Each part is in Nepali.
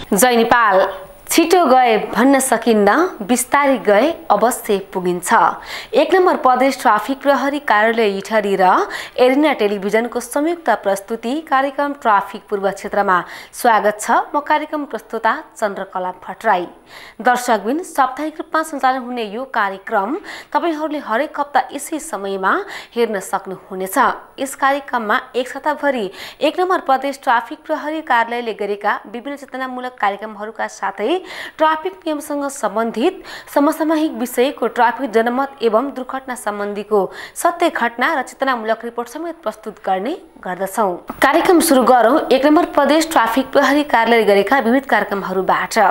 जय नेपाल। छिटो गए भन्न सकिन्न, बिस्तारै गए अवश्य पुगिन्छ। एक नम्बर प्रदेश ट्राफिक प्रहरी कार्यालय इटहरी र एरिना टेलिभिजनको संयुक्त प्रस्तुति कार्यक्रम ट्राफिक पूर्व क्षेत्रमा स्वागत छ। म कार्यक्रम प्रस्तुता चन्द्रकला भट्टराई। दर्शकबिन, साप्ताहिक रूपमा सञ्चालन हुने यो कार्यक्रम तपाईहरूले हरेक हप्ता यसै समयमा हेर्न सक्नुहुनेछ। यस कार्यक्रममा एक सप्ताहभरि एक नम्बर प्रदेश ट्राफिक प्रहरी कार्यालयले गरेका विभिन्न चेतनामूलक कार्यक्रमहरूका साथै ट्राफिक नियमसँग सम्बन्धित समसामयिक विषयको ट्राफिक जनमत एवं दुर्घटना सम्बन्धीको सत्य घटना र चेतनामूलक रिपोर्ट समेत प्रस्तुत गर्ने गर्दछौं। कार्यक्रम सुरु गरौं एक नम्बर प्रदेश ट्राफिक प्रहरी कार्यालयले गरेका विविध कार्यक्रमहरूबाट।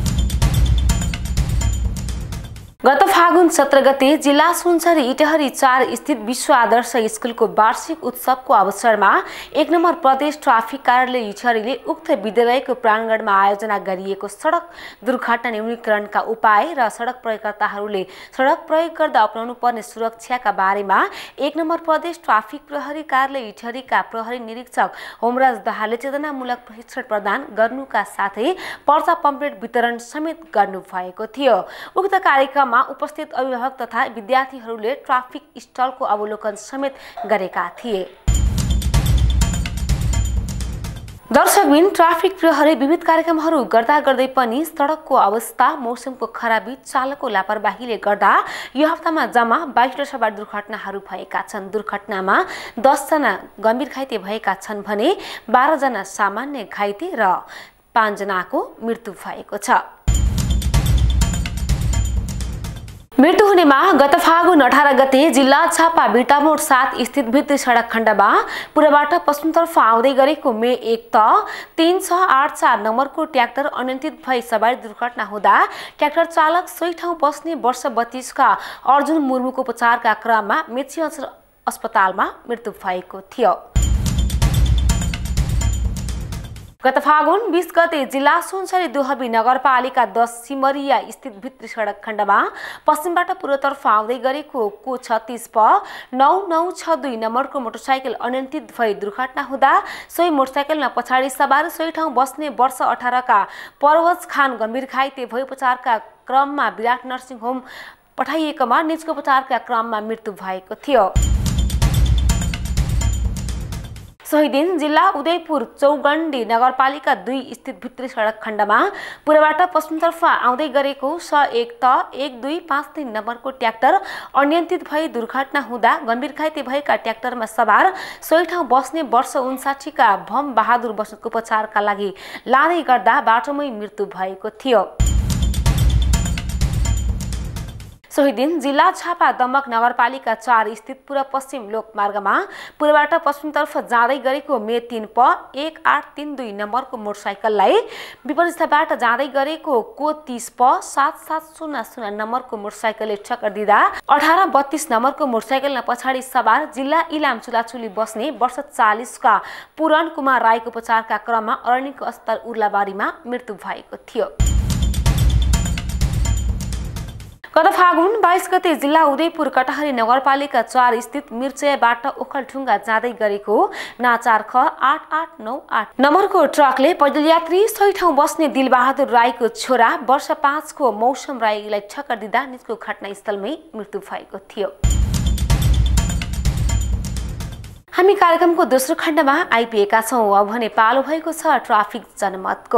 गत फागुन 17 गते जिल्ला सुनसरी इटहरी 4 स्थित विश्व आदर्श स्कुलको वार्षिक उत्सवको अवसरमा एक नम्बर प्रदेश ट्राफिक कार्यालय इटहरीले उक्त विद्यालयको प्राङ्गणमा आयोजना गरिएको सडक दुर्घटना न्यूनीकरणका उपाय र सडक प्रयोगकर्ताहरूले सडक प्रयोग गर्दा अपनाउनु पर्ने सुरक्षाका बारेमा एक नम्बर प्रदेश ट्राफिक प्रहरी कार्यालय इटहरीका प्रहरी निरीक्षक होमराज दाहालले चेतनामूलक प्रशिक्षण प्रदान गर्नुका साथै पर्चा पम्पलेट वितरण समेत गर्नुभएको थियो। उक्त कार्यक्रममा उपस्थित अभिभावक तथा विद्यार्थीहरूले ट्राफिक स्टलको अवलोकन समेत गरेका थिए। दर्शकबिन, ट्राफिक प्रहरी विविध कार्यक्रमहरू गर्दा गर्दै पनि सडकको अवस्था, मौसमको खराबी, चालकको लापरवाहीले गर्दा यो हप्तामा जम्मा 22 सवार दुर्घटनाहरू भएका छन्। दुर्घटनामा 10 जना गम्भीर घाइते भएका छन् भने 12 जना सामान्य घाइते र 5 जनाको मृत्यु भएको छ। मृत्यु हुनेमा गत फागुन 18 गते जिल्ला झापा बिटामोड 7 स्थित भित्री सडक खण्डमा पूर्वबाट पश्चिमतर्फ आउँदै गरेको मे 1 त 3684 नम्बरको ट्र्याक्टर अनियन्त्रित भई सवारी दुर्घटना हुँदा ट्र्याक्टर चालक सोही ठाउँ बस्ने वर्ष 32 का अर्जुन मुर्मुको उपचारका क्रममा मेची अस्पतालमा मृत्यु भएको थियो। गत फागुन 20 गते जिल्ला सुनसरी दुहबी नगरपालिका 10 सिमरिया स्थित भित्री सडक खण्डमा पश्चिमबाट पूर्वतर्फ आउँदै गरेको को 36 प 9962 नम्बरको मोटरसाइकल अनियन्त्रित भई दुर्घटना हुँदा सोही मोटरसाइकलमा पछाडि सवार सोही ठाउँ बस्ने वर्ष 18 का परवज खान गम्भीर घाइते भई उपचारका क्रममा विराट नर्सिङ होम पठाइएकोमा निजको उपचारका क्रममा मृत्यु भएको थियो। सोही दिन जिल्ला उदयपुर चौगण्डी नगरपालिका 2 स्थित भित्री सडक खण्डमा पूर्वबाट पश्चिमतर्फ आउँदै गरेको 101 त 1253 नम्बरको ट्र्याक्टर अनियन्त्रित भई दुर्घटना हुँदा गम्भीर घाइते भएका ट्र्याक्टरमा सवार सोही ठाउँ बस्ने वर्ष 59 का भम बहादुर बस्नेतको उपचारका लागि लाँदै गर्दा बाटोमै मृत्यु भएको थियो। सोही दिन जिल्ला झापा दमक नगरपालिका 4 स्थित पूर्व पश्चिम लोकमार्गमा पूर्वबाट पश्चिमतर्फ जाँदै गरेको मे 3 प 1832 नम्बरको मोटरसाइकललाई विपरीतबाट जाँदै गरेको को 30 प 7700 नम्बरको मोटरसाइकलले ठक्कर दिँदा 1832 नम्बरको मोटरसाइकलमा पछाडि सवार जिल्ला इलाम चुलाचुली बस्ने वर्ष 40 का पुरण कुमार राईको उपचारका क्रममा अरण्यको अस्पताल उर्लाबारीमा मृत्यु भएको थियो। गत फागुन 22 गते जिल्ला उदयपुर कटहरी नगरपालिका 4 स्थित मिर्चयाबाट ओखलढुङ्गा जाँदै गरेको नाचार ख 8898 नम्बरको ट्रकले पैदल यात्री सोही ठाउँ बस्ने दिलबहादुर राईको छोरा वर्ष 5 को मौसम राईलाई ठक्कर दिँदा निजको घटनास्थलमै मृत्यु भएको थियो। हामी कार्यक्रमको दोस्रो खण्डमा आइपुगेका छौं। अब भने पालो भएको छ ट्राफिक जनमतको।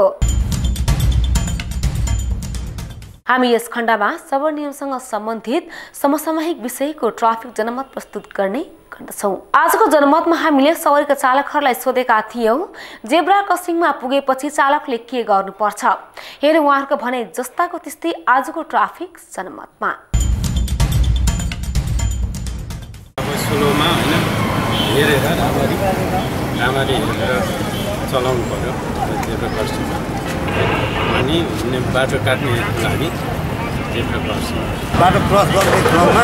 हामी यस खण्डमा सवारी नियमसँग सम्बन्धित समसामयिक विषयको ट्राफिक जनमत प्रस्तुत गर्ने गर्दछौं। आजको जनमतमा हामीले सवारीका चालकहरूलाई सोधेका थियौं, जेब्रा क्रसिङमा पुगेपछि चालकले के गर्नुपर्छ? हेरौं उहाँहरूको भनाइ जस्ताको त्यस्तै आजको ट्राफिक जनमतमा। स्लोमा हैन हेरेर राम्ररी हेरेर चलाउनु पर्यो जेब्रा क्रसिङमा। अनि बाटो काट्ने लागि जेब्रा क्रसिङ बाटो क्रस गर्ने क्रममा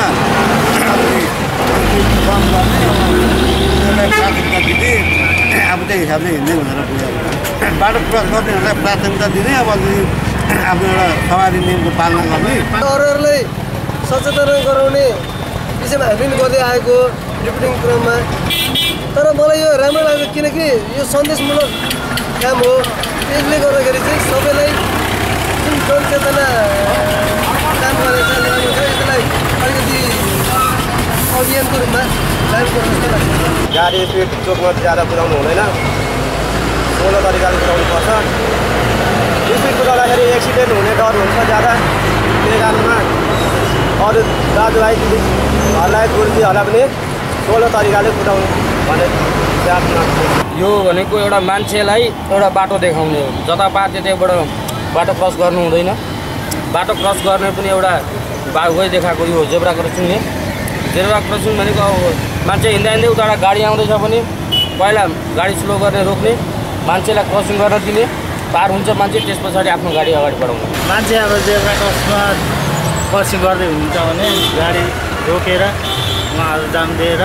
अब त्यही हिसाबले हिँड्दै भनेर पुग्यो। बाटो क्रस गर्नेहरूलाई प्राथमिकता दिने, अब आफ्नो एउटा सवारी नियमको पालना गर्ने, अरूहरूलाई सचेतना गराउने विषयमा हामीले गर्दै आएको रिपोर्टिङ क्रममा। तर मलाई यो राम्रो लाग्यो किनकि यो सन्देशमूलक काम हो। त्यसले गर्दाखेरि चाहिँ सबैलाई जुन जनचेतना काम गरेछ यसलाई अलिकति अभियानको रूपमा लागू गर्न जस्तो लाग्छ। गाडी स्पिड चोकमा ज्यादा कुदाउनु हुँदैन, 16 तरिकाले कुदाउनु पर्छ। स्पिड कुदाउँदाखेरि एक्सिडेन्ट हुने डर हुन्छ ज्यादा, त्यही कारणमा अरू दाजुभाइ दिदीहरूलाई गुरुजीहरूलाई पनि 16 तरिकाले कुदाउनु भने यो भनेको एउटा मान्छेलाई एउटा बाटो देखाउने हो। जता पाए त्यतैबाट बाटो क्रस गर्नु हुँदैन। बाटो क्रस गर्ने पनि एउटा बाटो देखाएको यो जेब्रा क्रसिङ नि। जेब्रा क्रसिङ भनेको अब मान्छे हिँड्दा हिँड्दै उताबाट गाडी आउँदैछ भने पहिला गाडी स्लो गर्ने रोक्ने, मान्छेलाई क्रसिङ गर्न दिने, पार हुन्छ मान्छे त्यस पछाडि आफ्नो गाडी अगाडि बढाउने। मान्छे अब जेब्रा क्रसमा क्रसिङ गर्दै हुन्छ भने गाडी रोकेर उहाँहरू जाम दिएर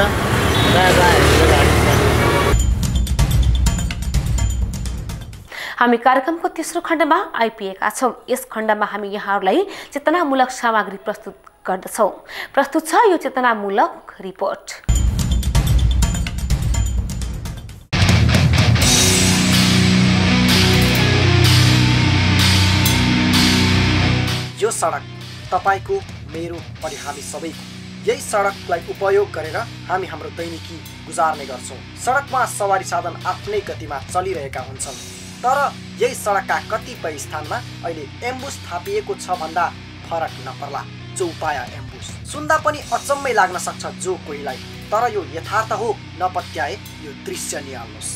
हामी कार्यक्रमको तेस्रो खण्डमा आइपुगेका छौँ। यस खण्डमा हामी यहाँहरूलाई चेतनामूलक सामग्री प्रस्तुत गर्दछौँ। प्रस्तुत छ यो चेतनामूलक रिपोर्ट। यो सडक तपाईको, मेरो अनि हामी सबैको। यही सडकलाई उपयोग गरेर हामी हाम्रो दैनिकी गुजार्ने गर्छौँ। सडकमा सवारी साधन आफ्नै गतिमा चलिरहेका हुन्छन्, तर यही सडकका कतिपय स्थानमा अहिले एम्बुस थापिएको छ भन्दा फरक नपर्ला। चौपाया एम्बुस सुन्दा पनि अचम्मै लाग्न सक्छ जो कोहीलाई, तर यो यथार्थ हो नपत्याए यो दृश्य निहाल्नुहोस्।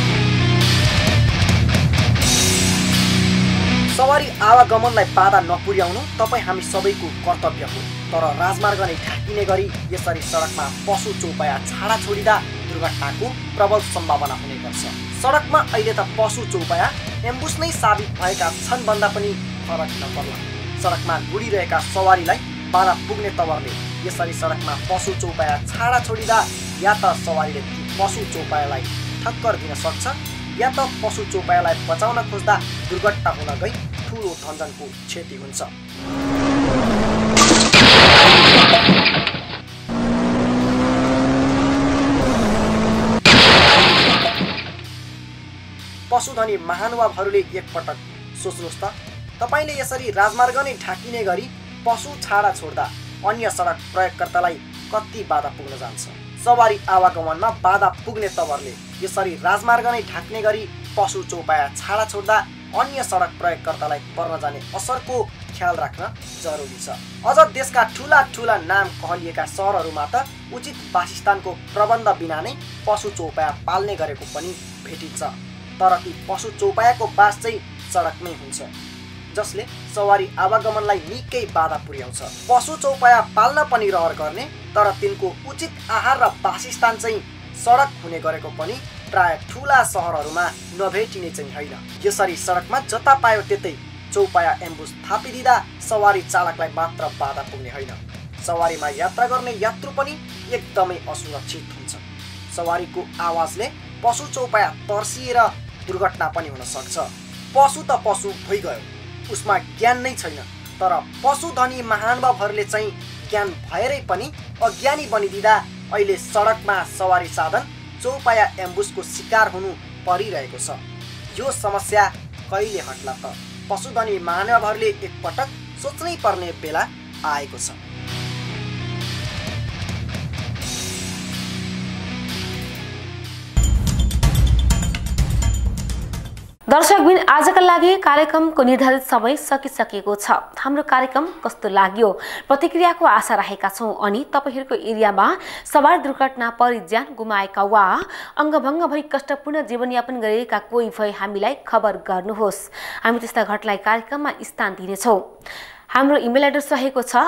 सवारी आवागमनलाई बाधा नपुर्याउनु तपाईँ हामी सबैको कर्तव्य हो, तर राजमार्ग नै ढाकिने गरी यसरी सडकमा पशु चौपाया छाडा छोडिँदा दुर्घटनाको प्रबल सम्भावना हुने गर्छ। सडकमा अहिले त पशु चौपाया एम्बुस नै साबित भएका छन् भन्दा पनि फरक नपर्ला। सडकमा गुडिरहेका सवारीलाई बाधा पुग्ने तवरले यसरी सडकमा पशु चौपाया छाडा छोडिँदा या त सवारीले ती पशु चौपायालाई ठक्कर दिन सक्छ, या त पशु चौपायालाई बचाउन खोज्दा दुर्घटना हुन गई ठुलो धनजनको क्षति हुन्छ। पशुधनी महानुभावहरूले एकपटक सोच्नुहोस् त, तपाईँले यसरी राजमार्ग नै ढाकिने गरी पशु छाडा छोड्दा अन्य सडक प्रयोगकर्तालाई कति बाधा पुग्न जान्छ। सवारी आवागमनमा बाधा पुग्ने तवरले यसरी राजमार्ग नै ढाक्ने गरी पशु चौपाया छाडा छोड्दा अन्य सडक प्रयोगकर्तालाई पर्न जाने असरको ख्याल राख्न जरुरी छ। अझ देशका ठुला ठुला नाम कहलिएका सहरहरूमा त उचित वासस्थानको प्रबन्ध बिना नै पशु चौपाया पाल्ने गरेको पनि भेटिन्छ, तर ती पशु चौपायाको बास चाहिँ सडकमै हुन्छ, जसले सवारी आवागमनलाई निकै बाधा पुर्याउँछ। पशु चौपाया पाल्न पनि रहर गर्ने, तर तिनको उचित आहार र वासस्थान चाहिँ सडक हुने गरेको पनि प्राय ठुला सहरहरूमा नभेटिने चाहिँ होइन। यसरी सडकमा जता पायो त्यतै चौपाया एम्बुस थापिदिँदा सवारी चालकलाई मात्र बाधा पुग्ने होइन, सवारीमा यात्रा गर्ने यात्रु पनि एकदमै असुरक्षित हुन्छ। सवारीको आवाजले पशु चौपाया तर्सिएर दुर्घटना पनि हुन सक्छ। पशु त पशु भइगयो, उसमा ज्ञान नै छैन, तर पशुधनी महानुभावहरूले चाहिँ ज्ञान भएरै पनि अज्ञानी बनिदिँदा अहिले सडकमा सवारी साधन चौपाया एम्बुसको शिकार हुनु परिरहेको छ। यो समस्या कहिले हट्ला त? पशुधनी महानुभावहरूले एकपटक सोच्नै पर्ने बेला आएको छ। दर्शकबिन आजका लागि कार्यक्रमको निर्धारित समय सकिसकेको छ। हाम्रो कार्यक्रम कस्तो लाग्यो प्रतिक्रियाको आशा राखेका छौँ, अनि तपाईहरूको एरियामा सवार दुर्घटना परि ज्यान गुमाएका वा अङ्गभङ्ग भई कष्टपूर्ण जीवनयापन गरेका कोही भए हामीलाई खबर गर्नुहोस्। हामी त्यस्ता घटनालाई कार्यक्रममा स्थान दिनेछौँ। हाम्रो इमेल एड्रेस रहेको छ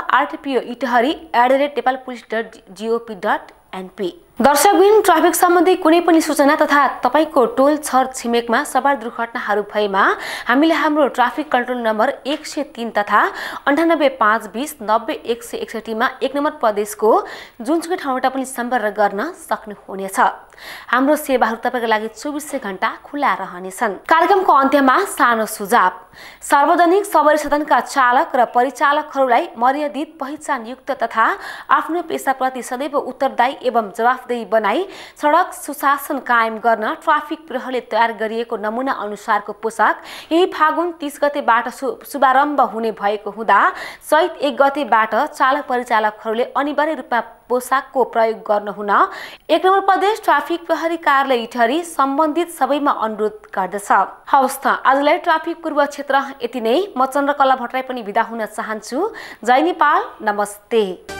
rtpo@nepalpolice.gov.np। दर्शकबिन ट्राफिक सम्बन्धी कुनै पनि सूचना तथा तपाईको टोल छर छिमेकमा सवार दुर्घटनाहरू भएमा हामीले हाम्रो ट्राफिक कन्ट्रोल नम्बर 103 तथा 9852090161 मा 1 नम्बर प्रदेशको जुनसुकै ठाउँबाट पनि सम्पर्क गर्न सक्नुहुनेछ। हाम्रो सेवाहरू तपाईको लागि 24 घण्टा खुला रहनेछन्। कार्यक्रमको अन्त्यमा सानो सुझाव। सार्वजनिक सवारी साधनका चालक र परिचालकहरूलाई मर्यादित पहिचानयुक्त तथा आफ्नो पेसाप्रति सदैव उत्तरदायी एवं जवाफदेही बनाई सडक सुशासन कायम गर्न ट्राफिक प्रहरीले तयार गरिएको नमुना अनुसारको पोसाक यही फागुन 30 गतेबाट शुभारम्भ हुने भएको हुँदा चैत 1 गतेबाट चालक परिचालकहरूले अनिवार्य रूपमा पोसाकको प्रयोग गर्न हुन 1 नम्बर प्रदेश ट्राफिक प्रहरी कार्यालय इटहरी सम्बन्धित सबैमा अनुरोध गर्दछ। हवस् त आजलाई ट्राफिक पूर्व क्षेत्र यति नै। म चन्द्रकला भट्टराई पनि बिदा हुन चाहन्छु। जय नेपाल, नमस्ते।